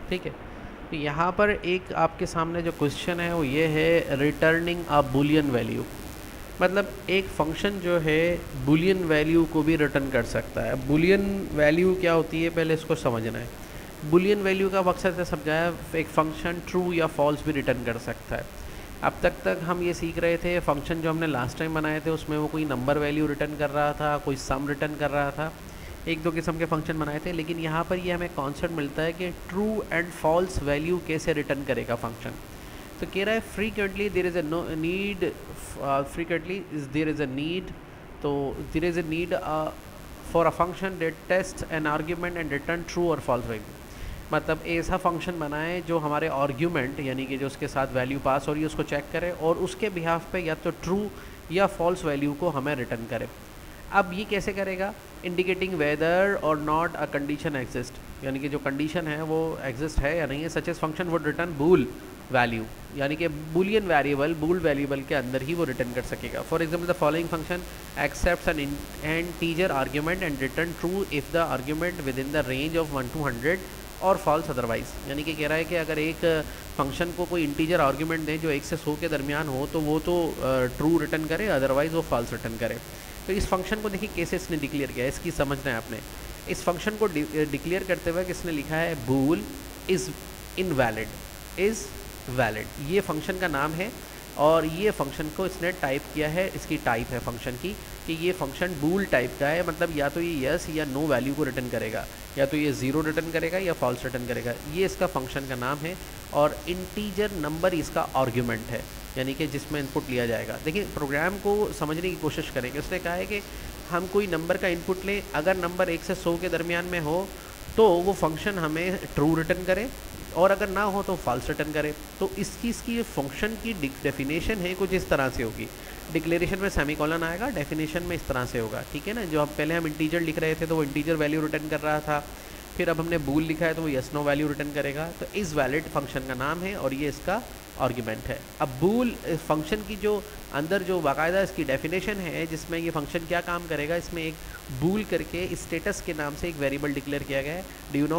ठीक है। तो यहाँ पर एक आपके सामने जो क्वेश्चन है वो ये है रिटर्निंग अ बुलियन वैल्यू। मतलब एक फंक्शन जो है बुलियन वैल्यू को भी रिटर्न कर सकता है। बुलियन वैल्यू क्या होती है पहले इसको समझना है। बुलियन वैल्यू का मकसद है समझाया, एक फंक्शन ट्रू या फॉल्स भी रिटर्न कर सकता है। अब तक हम ये सीख रहे थे फंक्शन जो हमने लास्ट टाइम बनाए थे उसमें वो कोई नंबर वैल्यू रिटर्न कर रहा था, कोई सम रिटर्न कर रहा था, एक दो किस्म के फंक्शन बनाए थे। लेकिन यहाँ पर ये हमें कॉन्सेप्ट मिलता है कि ट्रू एंड फॉल्स वैल्यू कैसे रिटर्न करेगा फंक्शन। तो कह रहा है frequently there is a need, frequently there is a need, तो there is a need for a function that test an argument and return true और फॉल्स वैल्यू। मतलब ऐसा फंक्शन बनाए जो हमारे आर्ग्यूमेंट यानी कि जो उसके साथ वैल्यू पास हो रही है उसको चेक करे और उसके बिहाफ पे या तो ट्रू या फॉल्स वैल्यू को हमें रिटर्न करे। अब ये कैसे करेगा? इंडिकेटिंग वेदर और नॉट अ कंडीशन एग्जिस्ट, यानी कि जो कंडीशन है वो एग्जिस्ट है या नहीं है। Such as function would return bool value, यानी कि बुलियन वेरिएबल बूल वेरिएबल के अंदर ही वो रिटर्न कर सकेगा। For example the following function accepts an integer argument and return true if the argument within the range of 1 to 100 और false otherwise. यानी कि कह रहा है कि अगर एक फंक्शन को कोई इंटीजर आर्ग्यूमेंट दें जो 1 से 100 के दरमियान हो तो वो तो ट्रू रिटर्न करे, अदरवाइज वो फॉल्स रिटर्न करे। तो इस फंक्शन को देखिए कैसे इसने डिक्लेयर किया है, इसकी समझना है आपने। इस फंक्शन को डिक्लेयर करते हुए किसने लिखा है? Bool is invalid, is valid, ये फंक्शन का नाम है। और ये फंक्शन को इसने टाइप किया है, इसकी टाइप है फंक्शन की कि ये फंक्शन बूल टाइप का है। मतलब या तो ये यस या नो वैल्यू को रिटर्न करेगा, या तो ये ज़ीरो रिटर्न करेगा या फॉल्स रिटर्न करेगा। ये इसका फंक्शन का नाम है। और इंटीजर नंबर इसका आर्ग्यूमेंट है, यानी कि जिसमें इनपुट लिया जाएगा। देखिए प्रोग्राम को समझने की कोशिश करेंगे। उसने कहा है कि हम कोई नंबर का इनपुट लें, अगर नंबर 1 से 100 के दरमियान में हो तो वो फंक्शन हमें ट्रू रिटर्न करे, और अगर ना हो तो फॉल्स रिटर्न करे। तो इसकी फंक्शन की डेफिनेशन है कुछ इस तरह से होगी। डिक्लेरेशन में सेमीकोलन आएगा, डेफिनेशन में इस तरह से होगा, ठीक है ना। जो हम पहले हम इंटीजर लिख रहे थे तो वो इंटीजर वैल्यू रिटर्न कर रहा था, फिर अब हमने बूल लिखा है तो वो यस नो वैल्यू रिटर्न करेगा। तो इस वैलिड फंक्शन का नाम है और ये इसका आर्ग्यूमेंट है। अब बूल फंक्शन की जो अंदर जो बाकायदा इसकी डेफिनेशन है जिसमें ये फंक्शन क्या काम करेगा, इसमें एक बूल करके स्टेटस के नाम से एक वेरिएबल डिक्लेयर किया गया है। Do you know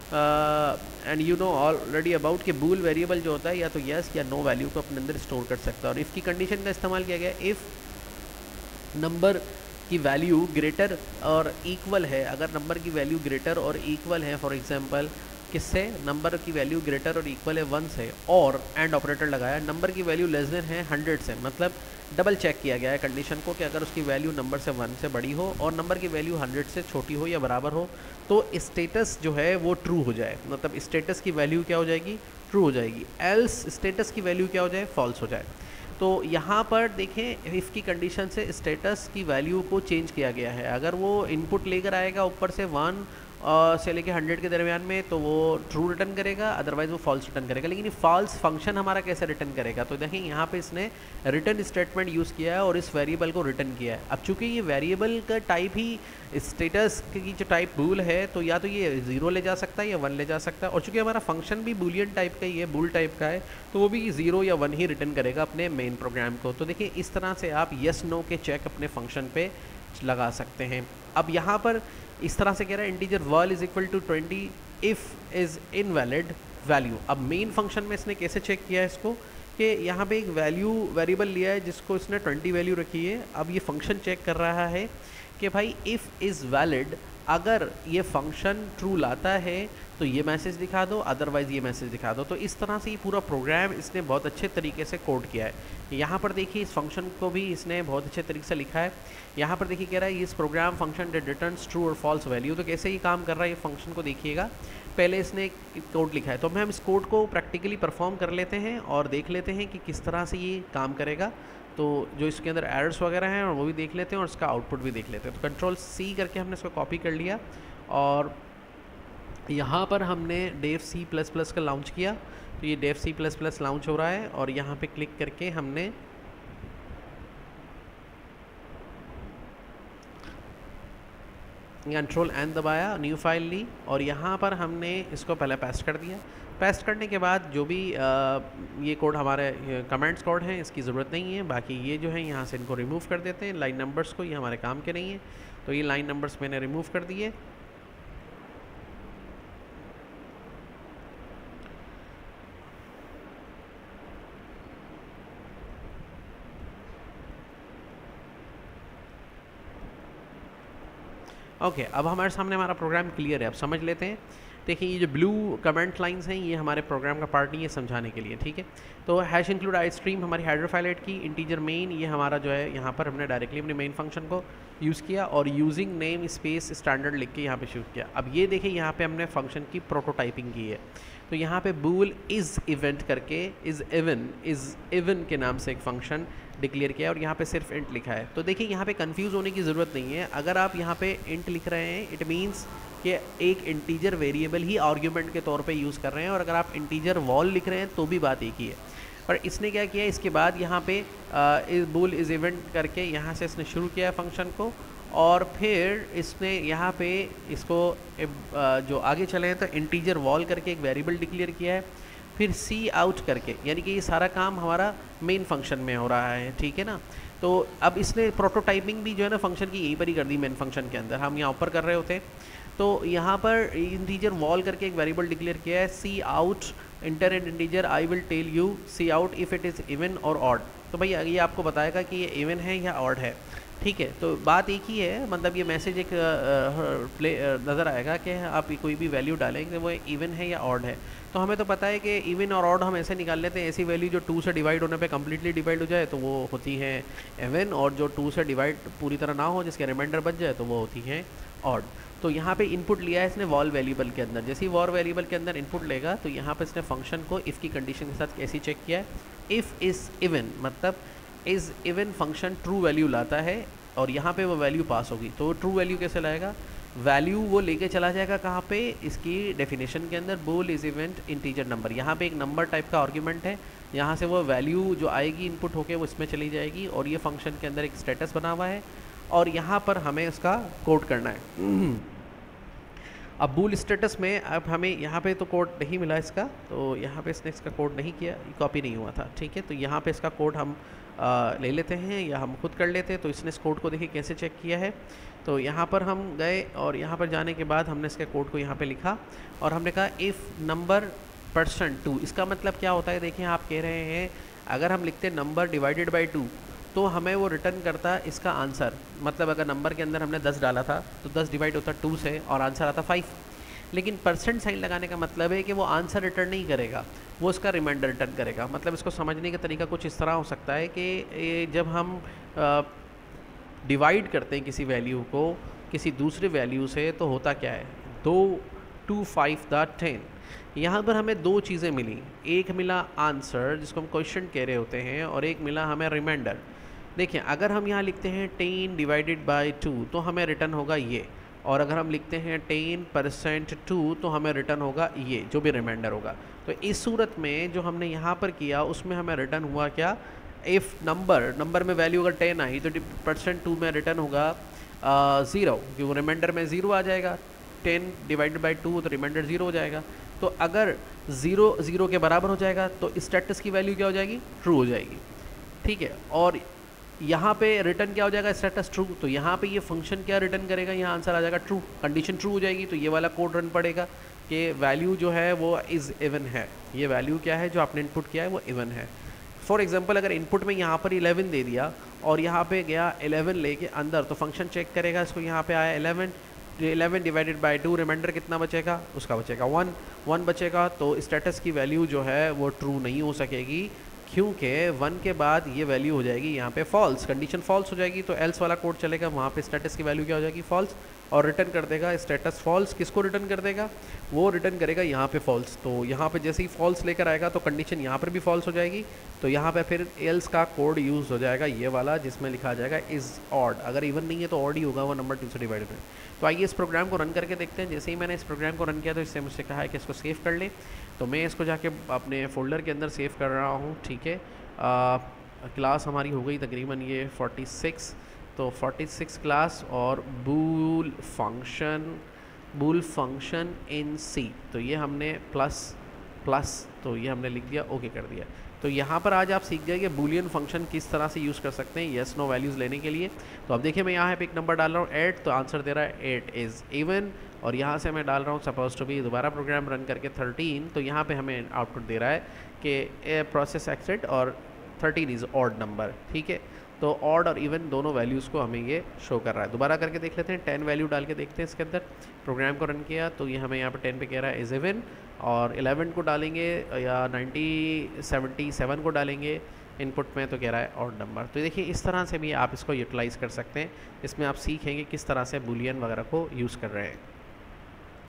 and you know already about कि बूल वेरिएबल जो होता है या तो यस या नो वैल्यू को अपने अंदर स्टोर कर सकता है। और इफ़ की कंडीशन का इस्तेमाल किया गया है। इफ़ नंबर की वैल्यू ग्रेटर और इक्वल है, अगर नंबर की वैल्यू ग्रेटर और इक्वल है, फॉर एग्जांपल किससे? नंबर की वैल्यू ग्रेटर और इक्वल है 1 से, और एंड ऑपरेटर लगाया, नंबर की वैल्यू लेस देन है 100 से, मतलब डबल चेक किया गया है कंडीशन को कि अगर उसकी वैल्यू नंबर से 1 से बड़ी हो और नंबर की वैल्यू 100 से छोटी हो या बराबर हो तो स्टेटस जो है वो ट्रू हो जाए। मतलब स्टेटस की वैल्यू क्या हो जाएगी? ट्रू हो जाएगी। एल्स स्टेटस की वैल्यू क्या हो जाए? फॉल्स हो जाए। तो यहाँ पर देखें इफ़ की कंडीशन से स्टेटस की वैल्यू को चेंज किया गया है। अगर वो इनपुट लेकर आएगा ऊपर से 1 से लेके 100 के दरमियान में तो वो ट्रू रिटर्न करेगा, अदरवाइज वो फॉल्स रिटर्न करेगा। लेकिन ये फॉल्स फंक्शन हमारा कैसे रिटर्न करेगा? तो देखें यहाँ पे इसने रिटर्न स्टेटमेंट यूज़ किया है और इस वेरिएबल को रिटर्न किया है। अब चूंकि ये वेरिएबल का टाइप ही स्टेटस की जो टाइप बूल है तो या तो ये 0 ले जा सकता है या 1 ले जा सकता है, और चूंकि हमारा फंक्शन भी बूलियन टाइप का ही है, बूल टाइप का है, तो वो भी 0 या 1 ही रिटर्न करेगा अपने मेन प्रोग्राम को। तो देखिए इस तरह से आप यस नो के चेक अपने फंक्शन पे लगा सकते हैं। अब यहाँ पर इस तरह से कह रहा है integer val is equal to 20 if is invalid value. अब मेन फंक्शन में इसने कैसे चेक किया है इसको कि यहाँ पे एक वैल्यू वेरिएबल लिया है जिसको इसने 20 वैल्यू रखी है। अब ये फंक्शन चेक कर रहा है कि भाई इफ़ इज़ वैलिड, अगर ये फंक्शन ट्रू लाता है तो ये मैसेज दिखा दो, अदरवाइज़ ये मैसेज दिखा दो। तो इस तरह से ये पूरा प्रोग्राम इसने बहुत अच्छे तरीके से कोड किया है। यहाँ पर देखिए इस फंक्शन को भी इसने बहुत अच्छे तरीके से लिखा है। यहाँ पर देखिए कह रहा है इस program function that returns true और फॉल्स वैल्यू। तो कैसे ये काम कर रहा है ये फंक्शन को देखिएगा। पहले इसने एक कोड लिखा है तो हम इस कोड को प्रैक्टिकली परफॉर्म कर लेते हैं और देख लेते हैं कि किस तरह से ये काम करेगा। तो जो इसके अंदर एरर्स वगैरह हैं वो भी देख लेते हैं और इसका आउटपुट भी देख लेते हैं। तो कंट्रोल C करके हमने इसको कॉपी कर लिया और यहाँ पर हमने डेव C++ का लॉन्च किया। तो ये डेव C++ लॉन्च हो रहा है और यहाँ पे क्लिक करके हमने कंट्रोल N दबाया, न्यू फाइल ली और यहाँ पर हमने इसको पहले पेस्ट कर दिया। पेस्ट करने के बाद जो भी ये कोड हमारे कमेंट्स कोड हैं इसकी ज़रूरत नहीं है, बाकी ये जो है यहाँ से इनको रिमूव कर देते हैं लाइन नंबर्स को, ये हमारे काम के नहीं है। तो ये लाइन नंबर्स मैंने रिमूव कर दिए। ओके, अब हमारे सामने हमारा प्रोग्राम क्लियर है, अब समझ लेते हैं। देखिए ये जो ब्लू कमेंट लाइंस हैं ये हमारे प्रोग्राम का पार्ट नहीं है समझाने के लिए, ठीक है। तो हैश इंक्लूड आई स्ट्रीम हमारी हेडर फाइल ऐड की, इंटीजर मेन ये हमारा जो है यहाँ पर हमने डायरेक्टली अपने मेन फंक्शन को यूज़ किया और यूजिंग नेम स्पेस स्टैंडर्ड लिख के यहाँ पे शूट किया। अब ये देखिए यहाँ पे हमने फंक्शन की प्रोटोटाइपिंग की है। तो यहाँ पे बूल इज़ इवेंट करके इज़ इवन के नाम से एक फंक्शन डिक्लेयर किया और यहाँ पे सिर्फ इंट लिखा है। तो देखिए यहाँ पे कंफ्यूज होने की ज़रूरत नहीं है। अगर आप यहाँ पे इंट लिख रहे हैं इट मीन्स कि एक इंटीजर वेरिएबल ही आर्ग्यूमेंट के तौर पे यूज़ कर रहे हैं, और अगर आप इंटीजर वॉल लिख रहे हैं तो भी बात एक ही है। पर इसने क्या किया, इसके बाद यहाँ पे बूल इज़ इवेंट करके यहाँ से इसने शुरू किया फंक्शन को, और फिर इसने यहाँ पे इसको जो आगे चले हैं तो इंटीजर वॉल करके एक वेरिएबल डिक्लेयर किया है, फिर सी आउट करके, यानी कि ये सारा काम हमारा मेन फंक्शन में हो रहा है, ठीक है ना। तो अब इसने प्रोटोटाइपिंग भी जो है ना फंक्शन की यहीं पर ही कर दी मेन फंक्शन के अंदर, हम यहाँ ऊपर कर रहे होते हैं। तो यहाँ पर इंटीजर वॉल करके एक वेरिएबल डिक्लेयर किया है, C out enter and integer I will tell you C out if it is even और ऑड। तो भाई ये आपको बताएगा कि ये इवन है या ऑड है, ठीक है। तो बात एक ही है, मतलब ये मैसेज एक प्ले नज़र आएगा कि आप कोई भी वैल्यू डालेंगे वो इवन है या ऑड है। तो हमें तो पता है कि इवन और ऑड हम ऐसे निकाल लेते हैं, ऐसी वैल्यू जो 2 से डिवाइड होने पे कम्प्लीटली डिवाइड हो जाए तो वो होती है इवन, और जो 2 से डिवाइड पूरी तरह ना हो जिसके रिमाइंडर बच जाए तो वो होती है ऑड। तो यहाँ पे इनपुट लिया है इसने वॉल वेरिएबल के अंदर, जैसे ही वॉल वेरिएबल के अंदर इनपुट लेगा तो यहाँ पे इसने फंक्शन को इफ़ की कंडीशन के साथ कैसे चेक किया है, इफ़ इज़ इवन, मतलब is even function true value लाता है और यहाँ पे वो वैल्यू पास होगी। तो ट्रू वैल्यू कैसे लाएगा, वैल्यू वो लेके चला जाएगा कहाँ पे, इसकी डेफिनेशन के अंदर bool is event integer number, यहाँ पे एक नंबर टाइप का आर्ग्यूमेंट है, यहाँ से वो वैल्यू जो आएगी इनपुट होके वो इसमें चली जाएगी, और ये फंक्शन के अंदर एक स्टेटस बना हुआ है और यहाँ पर हमें उसका कोड करना है। अब बूल स्टेटस में अब हमें यहाँ पे तो कोड नहीं मिला इसका, तो यहाँ पे इसने इसका कोड नहीं किया, कॉपी नहीं हुआ था, ठीक है। तो यहाँ पे इसका कोड हम ले लेते हैं या हम खुद कर लेते हैं। तो इसने इस कोड को देखिए कैसे चेक किया है। तो यहाँ पर हम गए और यहाँ पर जाने के बाद हमने इसके कोड को यहाँ पे लिखा और हमने कहा इफ़ नंबर %2, इसका मतलब क्या होता है, देखिए आप कह रहे हैं अगर हम लिखते नंबर डिवाइडेड बाई 2 तो हमें वो रिटर्न करता है इसका आंसर, मतलब अगर नंबर के अंदर हमने 10 डाला था तो 10 डिवाइड होता 2 से और आंसर आता 5। लेकिन % साइन लगाने का मतलब है कि वो आंसर रिटर्न नहीं करेगा, वो उसका रिमाइंडर रिटर्न करेगा। मतलब इसको समझने का तरीका कुछ इस तरह हो सकता है कि जब हम डिवाइड करते हैं किसी वैल्यू को किसी दूसरे वैल्यू से तो होता क्या है, 2 2 5 10। यहाँ पर हमें दो चीज़ें मिली, एक मिला आंसर जिसको हम क्वेश्चन कह रहे होते हैं और एक मिला हमें रिमाइंडर। देखिए अगर हम यहाँ लिखते हैं 10 डिवाइडेड बाई 2 तो हमें रिटर्न होगा ये, और अगर हम लिखते हैं 10% 2 तो हमें रिटर्न होगा ये जो भी रिमाइंडर होगा। तो इस सूरत में जो हमने यहाँ पर किया उसमें हमें रिटर्न हुआ क्या, इफ़ नंबर में वैल्यू अगर 10 आई तो %2 में रिटर्न होगा 0, क्योंकि रिमाइंडर में 0 आ जाएगा, 10 डिवाइडेड बाई 2 तो रिमाइंडर 0 हो जाएगा। तो अगर 0 के बराबर हो जाएगा तो स्टेटस की वैल्यू क्या हो जाएगी, ट्रू हो जाएगी, ठीक है। और यहाँ पे रिटर्न क्या हो जाएगा, स्टेटस ट्रू। तो यहाँ पे ये फंक्शन क्या रिटर्न करेगा, यहाँ आंसर आ जाएगा ट्रू, कंडीशन ट्रू हो जाएगी। तो ये वाला कोड रन पड़ेगा कि वैल्यू जो है वो इज़ इवन है, ये वैल्यू क्या है जो आपने इनपुट किया है वो इवन है। फॉर एग्जांपल अगर इनपुट में यहाँ पर 11 दे दिया और यहाँ पे गया 11 लेके अंदर, तो फंक्शन चेक करेगा इसको, यहाँ पे आया 11 डिवाइडेड बाई 2, रिमाइंडर कितना बचेगा, उसका बचेगा 1 बचेगा। तो स्टेटस की वैल्यू जो है वो ट्रू नहीं हो सकेगी, क्योंकि 1 के बाद ये वैल्यू हो जाएगी यहाँ पे फॉल्स, कंडीशन फॉल्स हो जाएगी। तो एल्स वाला कोड चलेगा, वहाँ पे स्टेटस की वैल्यू क्या हो जाएगी, फॉल्स, और रिटर्न कर देगा स्टेटस फॉल्स। किसको रिटर्न कर देगा, वो रिटर्न करेगा यहाँ पे फॉल्स। तो यहाँ पे जैसे ही फॉल्स लेकर आएगा तो कंडीशन यहाँ पर भी फॉल्स हो जाएगी। तो यहाँ पे फिर एल्स का कोड यूज़ हो जाएगा ये वाला, जिसमें लिखा जाएगा इज़ ऑड। अगर इवन नहीं है तो ऑड ही होगा, वो नंबर 2 से डिवाइड में। तो आइए इस प्रोग्राम को रन करके देखते हैं। जैसे ही मैंने इस प्रोग्राम को रन किया तो इससे मुझसे कहा है कि इसको सेव कर ले, तो मैं इसको जाके अपने फोल्डर के अंदर सेव कर रहा हूँ, ठीक है। क्लास हमारी हो गई तकरीबन ये 46, तो 46 क्लास और बूल फंक्शन इन सी, तो ये हमने प्लस तो ये हमने लिख दिया, ओके कर दिया। तो यहाँ पर आज आप सीख गए कि बूलियन फंक्शन किस तरह से यूज़ कर सकते हैं येस नो वैल्यूज़ लेने के लिए। तो अब देखिए मैं यहाँ पे एक नंबर डाल रहा हूँ 8, तो आंसर दे रहा है 8 इज़ इवन, और यहाँ से मैं डाल रहा हूँ सपोज टू बी, दोबारा प्रोग्राम रन करके 13, तो यहाँ पे हमें आउटपुट दे रहा है कि प्रोसेस एक्सेप्ट और 13 इज़ ऑड नंबर, ठीक है। तो ऑड और इवन दोनों वैल्यूज़ को हमें ये शो कर रहा है। दोबारा करके देख लेते हैं, 10 वैल्यू डाल के देखते हैं इसके अंदर। प्रोग्राम को रन किया तो ये हमें यहाँ पर 10 पे कह रहा है इज़ इवन, और 11 को डालेंगे या 77 को डालेंगे इनपुट में तो कह रहा है ऑड नंबर। तो देखिए इस तरह से भी आप इसको यूटिलाइज़ कर सकते हैं। इसमें आप सीखेंगे किस तरह से बूलियन वगैरह को यूज़ कर रहे हैं।